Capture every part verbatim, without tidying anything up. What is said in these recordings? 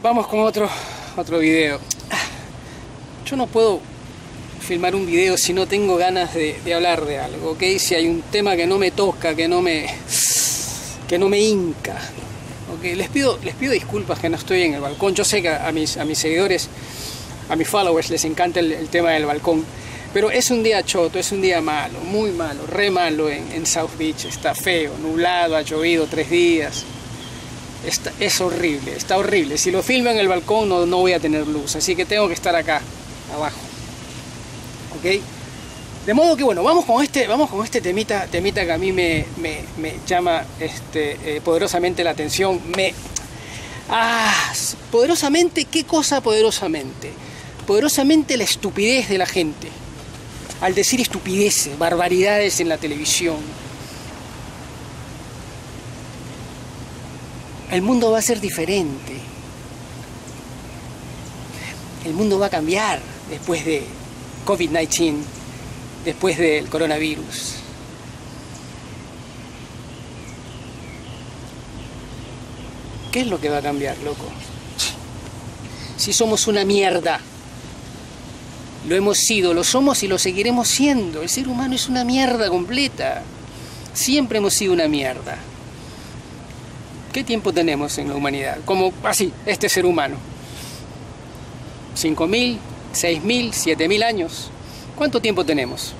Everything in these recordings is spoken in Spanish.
Vamos con otro, otro video. Yo no puedo filmar un video si no tengo ganas de, de hablar de algo, ¿ok? Si hay un tema que no me toca, que no me, que no me hinca, ¿ok? Les pido, les pido disculpas que no estoy en el balcón. Yo sé que a mis, a mis seguidores, a mis followers les encanta el, el tema del balcón, pero es un día choto, es un día malo, muy malo, re malo en, en South Beach. Está feo, nublado, ha llovido tres días. Está, es horrible, está horrible. Si lo filmo en el balcón no, no voy a tener luz, así que tengo que estar acá, abajo. ¿Ok? De modo que bueno, vamos con este, vamos con este temita, temita que a mí me, me, me llama este, eh, poderosamente la atención. Me... Ah, poderosamente, ¿qué cosa poderosamente? Poderosamente la estupidez de la gente. Al decir estupideces, barbaridades en la televisión. El mundo va a ser diferente. El mundo va a cambiar después de COVID diecinueve, después del coronavirus. ¿Qué es lo que va a cambiar, loco? Si somos una mierda. Lo hemos sido, lo somos y lo seguiremos siendo. El ser humano es una mierda completa. Siempre hemos sido una mierda. ¿Qué tiempo tenemos en la humanidad? Como así, este ser humano. ¿Cinco mil? ¿Seis mil? ¿Siete mil años? ¿Cuánto tiempo tenemos?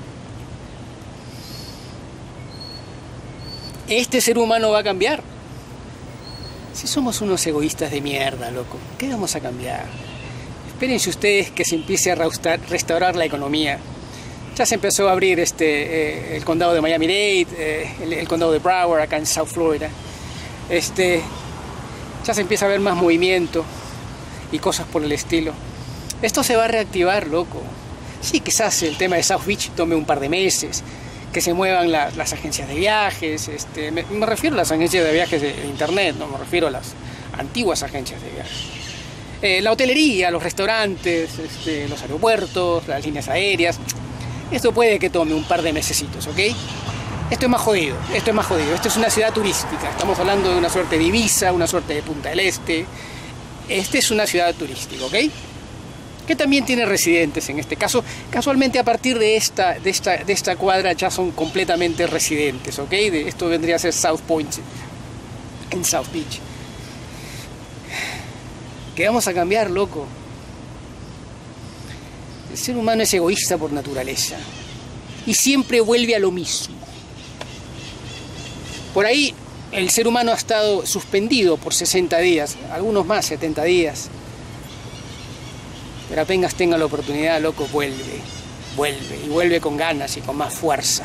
¿Este ser humano va a cambiar? Si somos unos egoístas de mierda, loco, ¿qué vamos a cambiar? Espérense ustedes que se empiece a restaurar la economía. Ya se empezó a abrir este, eh, el condado de Miami-Dade, eh, el, el condado de Broward, acá en South Florida. Este, ya se empieza a ver más movimiento y cosas por el estilo. Esto se va a reactivar, loco. Sí, quizás el tema de South Beach tome un par de meses, que se muevan la, las agencias de viajes. Este, me, me refiero a las agencias de viajes de, de internet, no me refiero a las antiguas agencias de viajes. Eh, la hotelería, los restaurantes, este, los aeropuertos, las líneas aéreas. Esto puede que tome un par de mesecitos, ¿ok? Esto es más jodido, esto es más jodido. Esto es una ciudad turística. Estamos hablando de una suerte de Ibiza, una suerte de Punta del Este. Este es una ciudad turística, ¿ok? Que también tiene residentes en este caso. Casualmente a partir de esta, de esta, de esta cuadra ya son completamente residentes, ¿ok? De, esto vendría a ser South Point en South Beach. ¿Qué vamos a cambiar, loco? El ser humano es egoísta por naturaleza y siempre vuelve a lo mismo. Por ahí el ser humano ha estado suspendido por sesenta días, algunos más, setenta días. Pero apenas tenga la oportunidad, loco, vuelve, vuelve, y vuelve con ganas y con más fuerza.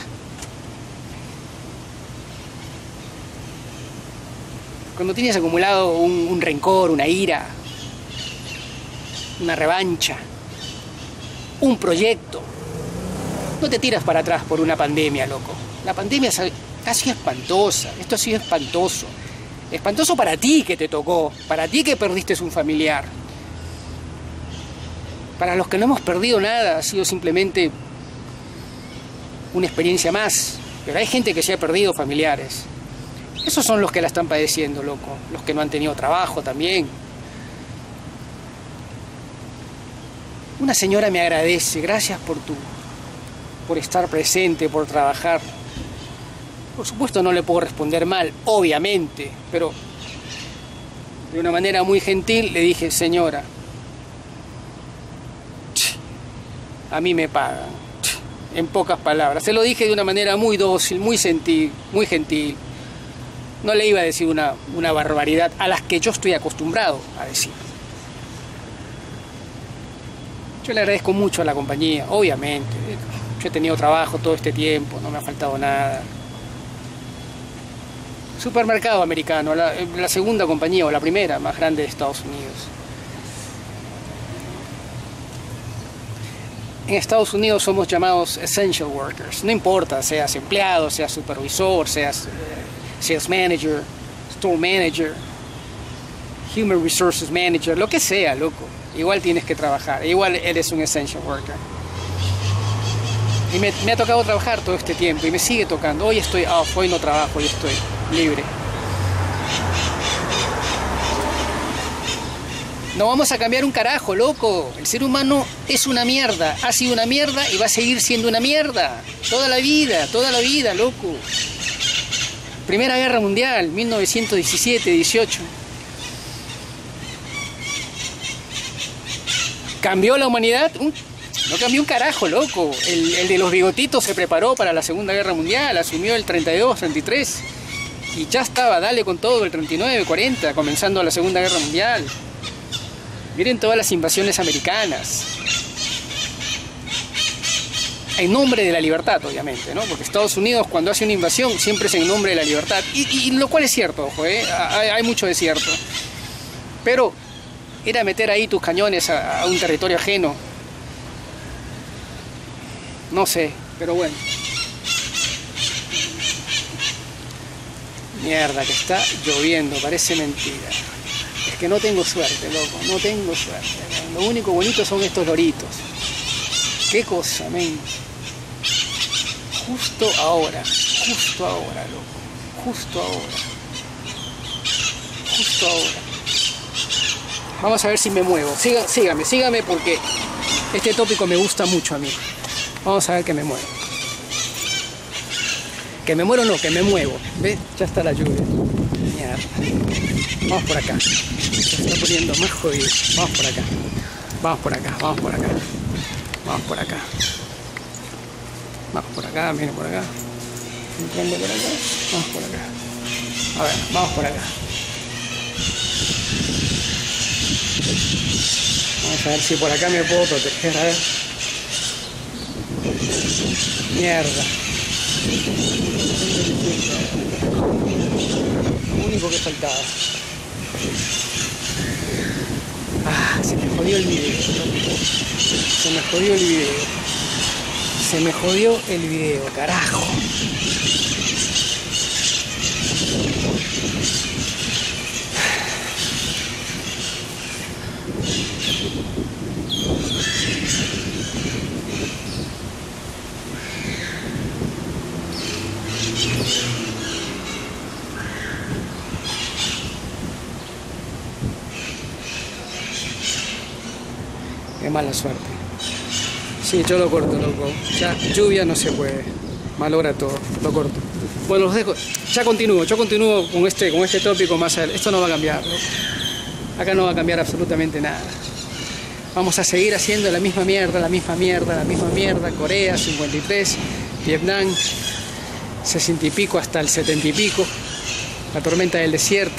Cuando tienes acumulado un, un rencor, una ira, una revancha, un proyecto, no te tiras para atrás por una pandemia, loco. La pandemia ha sido espantosa, esto ha sido espantoso. Espantoso para ti que te tocó, para ti que perdiste un familiar. Para los que no hemos perdido nada, ha sido simplemente una experiencia más. Pero hay gente que se ha perdido familiares. Esos son los que la están padeciendo, loco. Los que no han tenido trabajo también. Una señora me agradece, gracias por tu, por estar presente, por trabajar. Por supuesto no le puedo responder mal, obviamente, pero de una manera muy gentil le dije, señora, a mí me pagan, en pocas palabras. Se lo dije de una manera muy dócil, muy gentil, muy gentil. No le iba a decir una, una barbaridad a las que yo estoy acostumbrado a decir. Yo le agradezco mucho a la compañía, obviamente. Yo he tenido trabajo todo este tiempo, no me ha faltado nada. Supermercado americano, la, la segunda compañía o la primera más grande de Estados Unidos. En Estados Unidos somos llamados essential workers. No importa, seas empleado, seas supervisor, seas uh, sales manager, store manager, human resources manager, lo que sea, loco. Igual tienes que trabajar, igual eres un essential worker. Y me, me ha tocado trabajar todo este tiempo y me sigue tocando. Hoy estoy off, hoy no trabajo, hoy estoy libre. No vamos a cambiar un carajo, loco. El ser humano es una mierda, ha sido una mierda y va a seguir siendo una mierda. Toda la vida, toda la vida, loco. Primera Guerra Mundial, mil novecientos diecisiete, dieciocho. ¿Cambió la humanidad? No cambió un carajo, loco. El, el de los bigotitos se preparó para la Segunda Guerra Mundial, asumió el treinta y dos, treinta y tres. Y ya estaba, dale con todo, el treinta y nueve, cuarenta, comenzando la Segunda Guerra Mundial. Miren todas las invasiones americanas. En nombre de la libertad, obviamente, ¿no? Porque Estados Unidos, cuando hace una invasión, siempre es en nombre de la libertad. Y, y lo cual es cierto, ojo, ¿eh? Hay, hay mucho de cierto. Pero era meter ahí tus cañones a, a un territorio ajeno. No sé, pero bueno. Mierda, que está lloviendo, parece mentira. Es que no tengo suerte, loco, no tengo suerte. Lo único bonito son estos loritos. Qué cosa, men. Justo ahora, justo ahora, loco. Justo ahora. Justo ahora. Vamos a ver si me muevo. Siga, sígame, sígame porque este tópico me gusta mucho a mí. Vamos a ver que me muevo. Que me muero no, que me muevo. ¿Ves? Ya está la lluvia. Mierda. Vamos por acá. Se está poniendo más jodido. Vamos por acá. Vamos por acá, vamos por acá. Vamos por acá. Vamos por acá, miren por acá. Entrando por acá. Vamos por acá. A ver, vamos por acá. Vamos a ver si por acá me puedo proteger, a ver. Mierda. Lo único que faltaba. Ah, se me jodió el video. Se me jodió el video. Se me jodió el video, carajo. Qué mala suerte. Sí, yo lo corto, loco. Ya, lluvia no se puede. Malogra todo. Lo corto. Bueno, los dejo. Ya continúo. Yo continúo con este, con este tópico más adelante. Esto no va a cambiar, loco. Acá no va a cambiar absolutamente nada. Vamos a seguir haciendo la misma mierda, la misma mierda, la misma mierda. Corea, cincuenta y tres. Vietnam, sesenta y pico hasta el setenta y pico. La tormenta del desierto.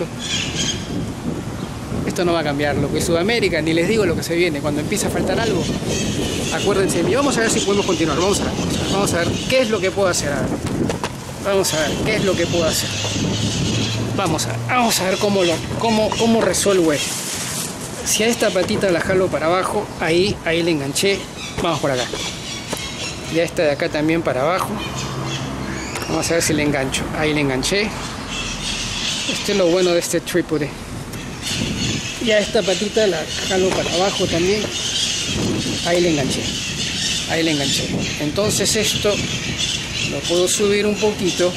Esto no va a cambiar, lo que es Sudamérica, ni les digo lo que se viene. Cuando empieza a faltar algo, acuérdense de mí. Vamos a ver si podemos continuar. Vamos a ver, vamos a ver qué es lo que puedo hacer. A ver. Vamos a ver qué es lo que puedo hacer. Vamos a ver, vamos a ver cómo, lo, cómo, cómo resuelvo esto. Si a esta patita la jalo para abajo, ahí, ahí le enganché. Vamos por acá. Y a esta de acá también para abajo. Vamos a ver si le engancho. Ahí le enganché. Este es lo bueno de este trípode. Y a esta patita la jalo para abajo también. Ahí le enganché. Ahí le enganché. Entonces esto lo puedo subir un poquito.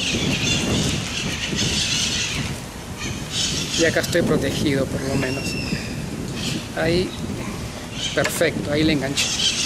Y acá estoy protegido por lo menos. Ahí. Perfecto. Ahí le enganché.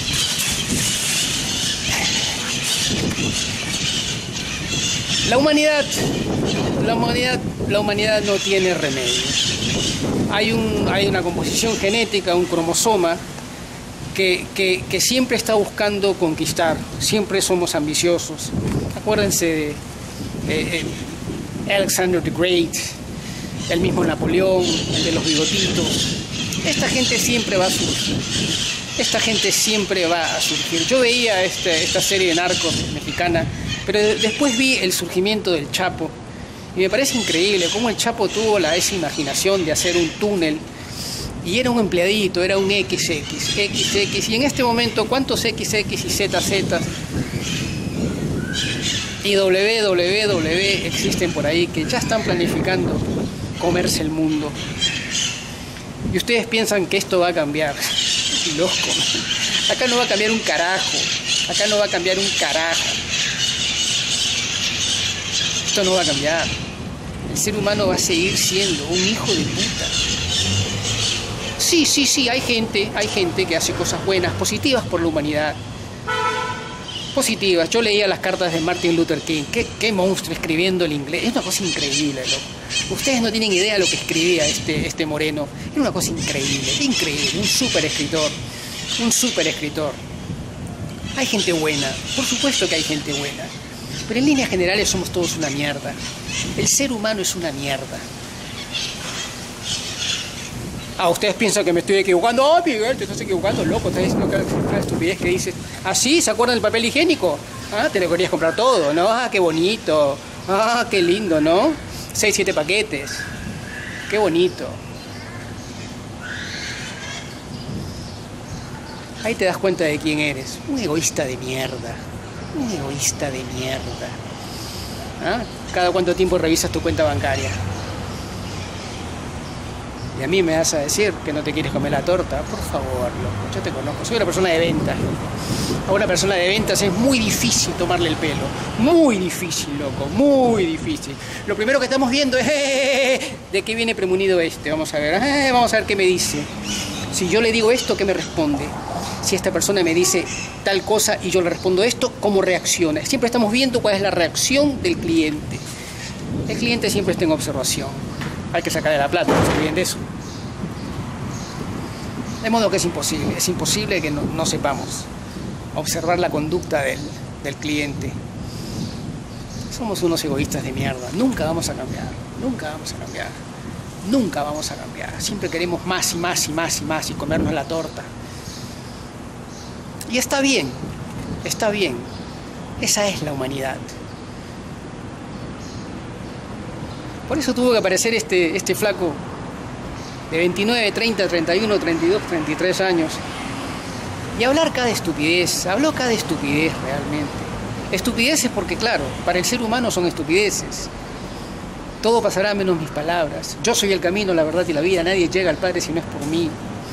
La humanidad. La humanidad, la humanidad no tiene remedio. Hay, un, hay una composición genética, un cromosoma, que, que, que siempre está buscando conquistar, siempre somos ambiciosos. Acuérdense de eh, eh, Alexander the Great, el mismo Napoleón, el de los bigotitos. Esta gente siempre va a surgir, esta gente siempre va a surgir. Yo veía este, esta serie de Narcos mexicana, pero después vi el surgimiento del Chapo. Y me parece increíble cómo el Chapo tuvo la esa imaginación de hacer un túnel. Y era un empleadito, era un equis equis, equis equis. Y en este momento, ¿cuántos equis equis y zeta zeta y doble u doble u doble u existen por ahí que ya están planificando comerse el mundo? Y ustedes piensan que esto va a cambiar. Loco. Acá no va a cambiar un carajo. Acá no va a cambiar un carajo. Esto no va a cambiar. El ser humano va a seguir siendo un hijo de puta. sí, sí, sí, hay gente, hay gente que hace cosas buenas, positivas por la humanidad. Positivas. Yo leía las cartas de Martin Luther King. Qué, qué monstruo escribiendo el inglés. Es una cosa increíble, loco. Ustedes no tienen idea de lo que escribía este, este moreno. Era una cosa increíble, increíble. Un súper escritor. Un súper escritor. Hay gente buena. Por supuesto que hay gente buena. Pero en líneas generales somos todos una mierda. El ser humano es una mierda. Ah, ustedes piensan que me estoy equivocando. Oh, Miguel, te estás equivocando, loco. Estás diciendo que una estupidez que dices. Ah, sí, ¿se acuerdan del papel higiénico? Ah, te lo querías comprar todo, ¿no? Ah, qué bonito. Ah, qué lindo, ¿no? Seis, siete paquetes. Qué bonito. Ahí te das cuenta de quién eres. Un egoísta de mierda. Un egoísta de mierda. ¿Ah? ¿Cada cuánto tiempo revisas tu cuenta bancaria? Y a mí me vas a decir que no te quieres comer la torta. Por favor, loco, yo te conozco. Soy una persona de ventas, loco. A una persona de ventas es muy difícil tomarle el pelo. Muy difícil, loco. Muy difícil. Lo primero que estamos viendo es... Eh, ¿de qué viene premunido este? Vamos a ver. Eh, vamos a ver qué me dice. Si yo le digo esto, ¿qué me responde? Si esta persona me dice tal cosa y yo le respondo esto, ¿cómo reacciona? Siempre estamos viendo cuál es la reacción del cliente. El cliente siempre está en observación. Hay que sacarle la plata, no se olviden de eso. De modo que es imposible, es imposible que no, no sepamos observar la conducta del, del cliente. Somos unos egoístas de mierda, nunca vamos a cambiar, nunca vamos a cambiar, nunca vamos a cambiar. Siempre queremos más y más y más y más y comernos la torta. Y está bien, está bien, esa es la humanidad. Por eso tuvo que aparecer este, este flaco de veintinueve, treinta, treinta y uno, treinta y dos, treinta y tres años y hablar cada estupidez, habló cada estupidez realmente. Estupideces porque, claro, para el ser humano son estupideces. Todo pasará menos mis palabras. Yo soy el camino, la verdad y la vida. Nadie llega al Padre si no es por mí.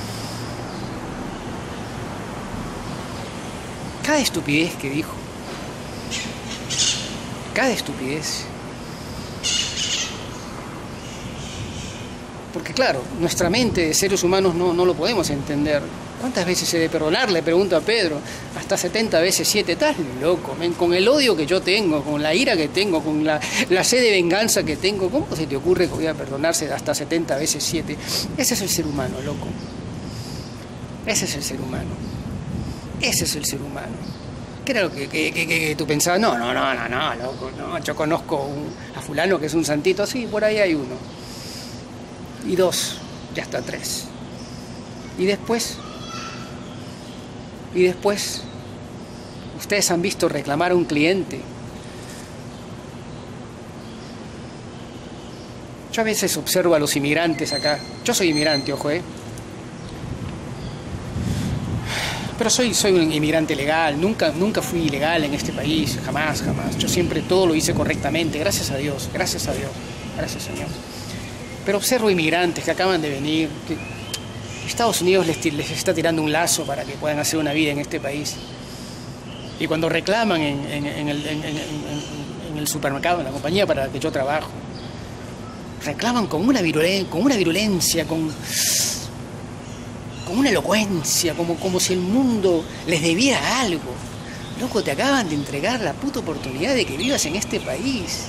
Cada estupidez que dijo, cada estupidez. Porque claro, nuestra mente de seres humanos no, no lo podemos entender. ¿Cuántas veces he de perdonar? Le pregunto a Pedro. Hasta setenta veces siete. Estás loco, men. Con el odio que yo tengo, con la ira que tengo, con la, la sed de venganza que tengo, ¿cómo se te ocurre que voy a perdonarse hasta setenta veces siete? Ese es el ser humano, loco. Ese es el ser humano. Ese es el ser humano. ¿Qué era lo que, que, que, que tú pensabas? No, no, no, no, no, loco. No. Yo conozco un, a fulano que es un santito. Sí, por ahí hay uno. Y dos, ya está tres. Y después, y después, ustedes han visto reclamar a un cliente. Yo a veces observo a los inmigrantes acá. Yo soy inmigrante, ojo, eh. Pero soy, soy un inmigrante legal. Nunca, nunca fui ilegal en este país. Jamás, jamás. Yo siempre todo lo hice correctamente. Gracias a Dios, gracias a Dios, gracias Señor. Pero observo inmigrantes que acaban de venir, que Estados Unidos les, les está tirando un lazo para que puedan hacer una vida en este país. Y cuando reclaman en, en, en, el, en, en, en el supermercado, en la compañía para la que yo trabajo, reclaman con una virulencia, con, una virulencia, con, con una elocuencia, como, como si el mundo les debiera algo. Loco, te acaban de entregar la puta oportunidad de que vivas en este país.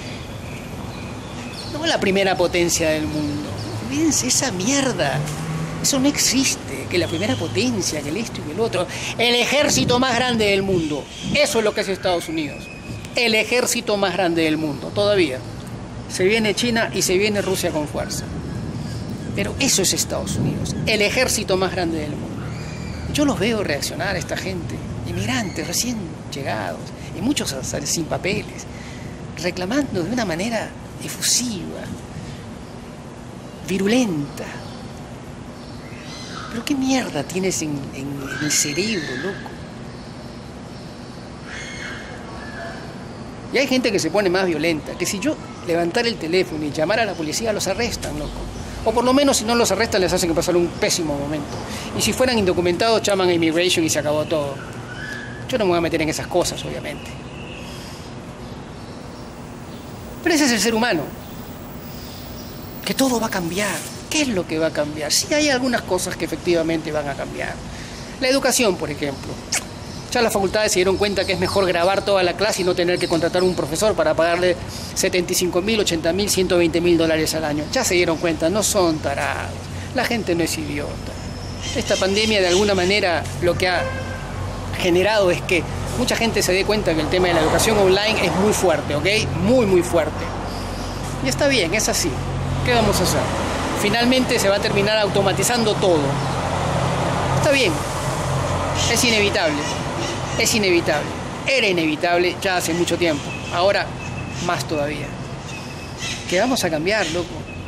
No la primera potencia del mundo. Olvídense esa mierda. Eso no existe. Que la primera potencia, que el esto y que el otro. El ejército más grande del mundo. Eso es lo que es Estados Unidos. El ejército más grande del mundo. Todavía. Se viene China y se viene Rusia con fuerza. Pero eso es Estados Unidos. El ejército más grande del mundo. Yo los veo reaccionar a esta gente. Inmigrantes recién llegados. Y muchos sin papeles. Reclamando de una manera efusiva, virulenta. Pero qué mierda tienes en, en, en el cerebro, loco. Y hay gente que se pone más violenta, que si yo levantara el teléfono y llamara a la policía, los arrestan, loco. O por lo menos si no los arrestan les hacen pasar un pésimo momento. Y si fueran indocumentados, llaman a Immigration y se acabó todo. Yo no me voy a meter en esas cosas, obviamente. Pero ese es el ser humano. Que todo va a cambiar. ¿Qué es lo que va a cambiar? Sí, hay algunas cosas que efectivamente van a cambiar. La educación, por ejemplo. Ya las facultades se dieron cuenta que es mejor grabar toda la clase y no tener que contratar un profesor para pagarle setenta y cinco mil, ochenta mil, ciento veinte mil dólares al año. Ya se dieron cuenta, no son tarados. La gente no es idiota. Esta pandemia de alguna manera lo que ha generado es que mucha gente se dé cuenta que el tema de la educación online es muy fuerte, ¿ok? Muy, muy fuerte. Y está bien, es así. ¿Qué vamos a hacer? Finalmente se va a terminar automatizando todo. Está bien. Es inevitable. Es inevitable. Era inevitable ya hace mucho tiempo. Ahora, más todavía. ¿Qué vamos a cambiar, loco?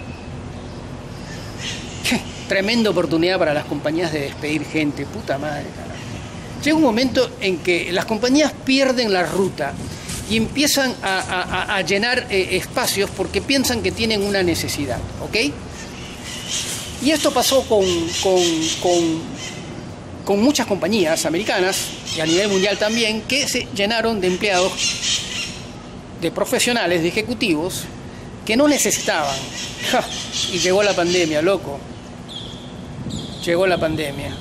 Qué tremenda oportunidad para las compañías de despedir gente. Puta madre, carajo. Llega un momento en que las compañías pierden la ruta y empiezan a, a, a llenar eh, espacios porque piensan que tienen una necesidad, ¿ok? Y esto pasó con, con, con, con muchas compañías americanas y a nivel mundial también, que se llenaron de empleados, de profesionales, de ejecutivos que no necesitaban. Ja, y llegó la pandemia, loco. Llegó la pandemia.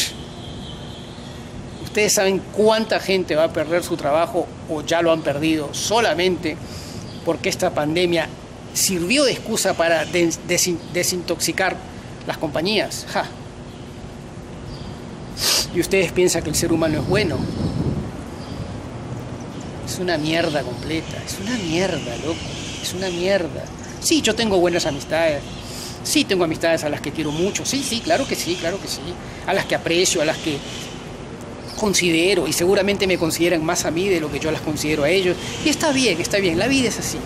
Ustedes saben cuánta gente va a perder su trabajo o ya lo han perdido solamente porque esta pandemia sirvió de excusa para des desin desintoxicar las compañías. Ja. Y ustedes piensan que el ser humano es bueno. Es una mierda completa. Es una mierda, loco. Es una mierda. Sí, yo tengo buenas amistades. Sí, tengo amistades a las que quiero mucho. Sí, sí, claro que sí, claro que sí. A las que aprecio, a las que considero, y seguramente me consideran más a mí de lo que yo las considero a ellos. Y está bien, está bien. La vida es así.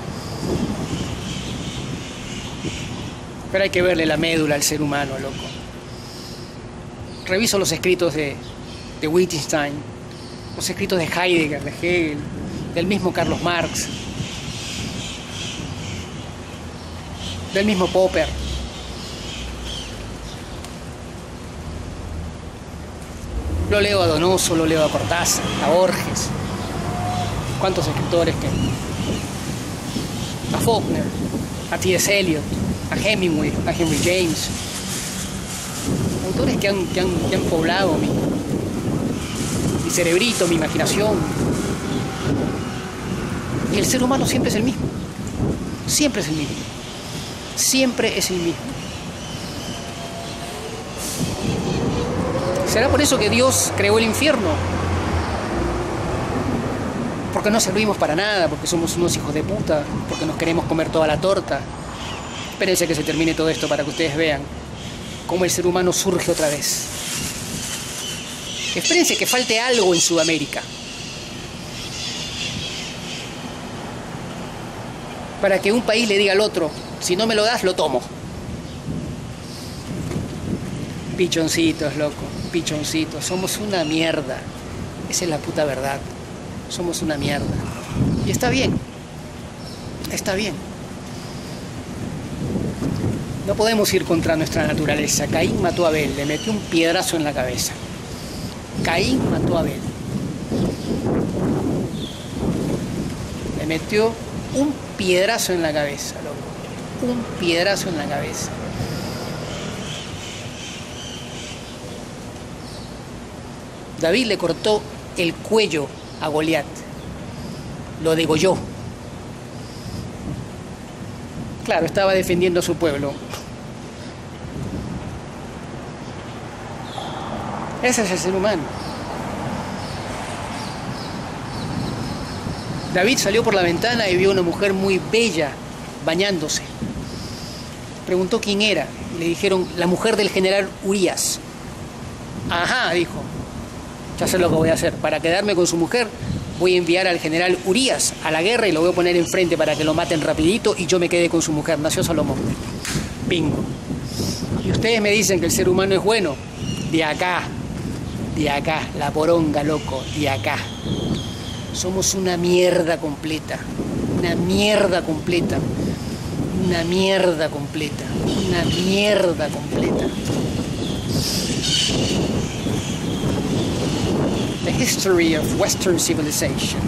Pero hay que verle la médula al ser humano, loco. Reviso los escritos de, de Wittgenstein, los escritos de Heidegger, de Hegel, del mismo Carlos Marx, del mismo Popper. Lo leo a Donoso, lo leo a Cortázar, a Borges. ¿Cuántos escritores que...? A Faulkner, a T S Eliot, a Hemingway, a Henry James. Autores que han, que han, que han poblado mi, mi cerebrito, mi imaginación. Y el ser humano siempre es el mismo. Siempre es el mismo. Siempre es el mismo. ¿Será por eso que Dios creó el infierno? Porque no servimos para nada, porque somos unos hijos de puta, porque nos queremos comer toda la torta. Espérense que se termine todo esto para que ustedes vean cómo el ser humano surge otra vez. Espérense que falte algo en Sudamérica para que un país le diga al otro: si no me lo das, lo tomo. Pichoncitos, loco, pichoncitos. Somos una mierda. Esa es la puta verdad. Somos una mierda. Y está bien. Está bien. No podemos ir contra nuestra naturaleza. Caín mató a Abel, le metió un piedrazo en la cabeza. Caín mató a Abel. Le metió un piedrazo en la cabeza, loco. Un piedrazo en la cabeza. David le cortó el cuello a Goliat. Lo degolló. Claro, estaba defendiendo a su pueblo. Ese es el ser humano. David salió por la ventana y vio a una mujer muy bella bañándose. Preguntó quién era. Le dijeron: la mujer del general Urías. Ajá, dijo. Ya sé lo que voy a hacer. Para quedarme con su mujer, voy a enviar al general Urías a la guerra y lo voy a poner enfrente para que lo maten rapidito y yo me quede con su mujer. Nació Salomón. Bingo. Y ustedes me dicen que el ser humano es bueno. De acá. De acá. La poronga, loco. De acá. Somos una mierda completa. Una mierda completa. Una mierda completa. Una mierda completa. The History of Western Civilization.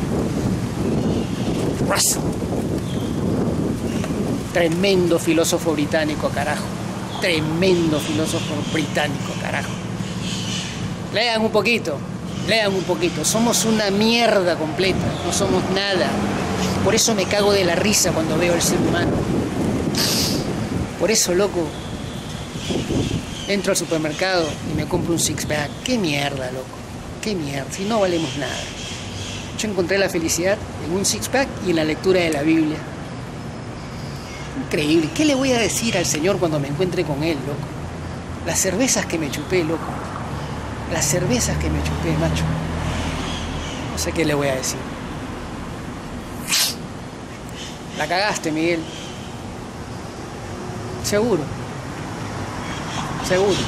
Russell. Tremendo filósofo británico, carajo. Tremendo filósofo británico, carajo. Lean un poquito, lean un poquito. Somos una mierda completa, no somos nada. Por eso me cago de la risa cuando veo al ser humano. Por eso, loco, entro al supermercado y me compro un six-pack. ¡Qué mierda, loco! ¡Qué mierda! Si no valemos nada. Yo encontré la felicidad en un six-pack y en la lectura de la Biblia. Increíble. ¿Qué le voy a decir al Señor cuando me encuentre con Él, loco? Las cervezas que me chupé, loco. Las cervezas que me chupé, macho. No sé qué le voy a decir. La cagaste, Miguel. Seguro. Seguro.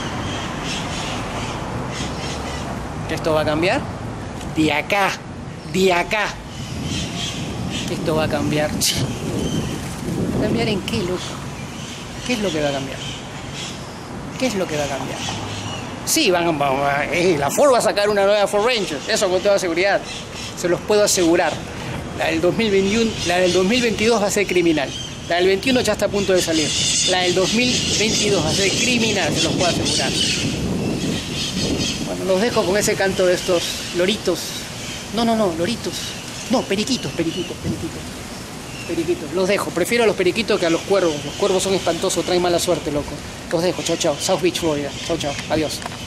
¿Que esto va a cambiar? De acá. De acá. Que esto va a cambiar. ¿Cambiar en qué, loco? ¿Qué es lo que va a cambiar? ¿Qué es lo que va a cambiar? Sí, van, van, van eh, la Ford va a sacar una nueva Ford Ranger. Eso con toda seguridad. Se los puedo asegurar. La del dos mil veintiuno, la del dos mil veintidós va a ser criminal. La del veintiuno ya está a punto de salir. La del dos mil veintidós va a ser criminal, se los puedo asegurar. Bueno, los dejo con ese canto de estos loritos. No, no, no, loritos. No, periquitos, periquitos, periquitos. Periquitos. Los dejo. Prefiero a los periquitos que a los cuervos. Los cuervos son espantosos, traen mala suerte, loco. Los dejo. Chao, chao. South Beach, Florida. Chao, chao. Adiós.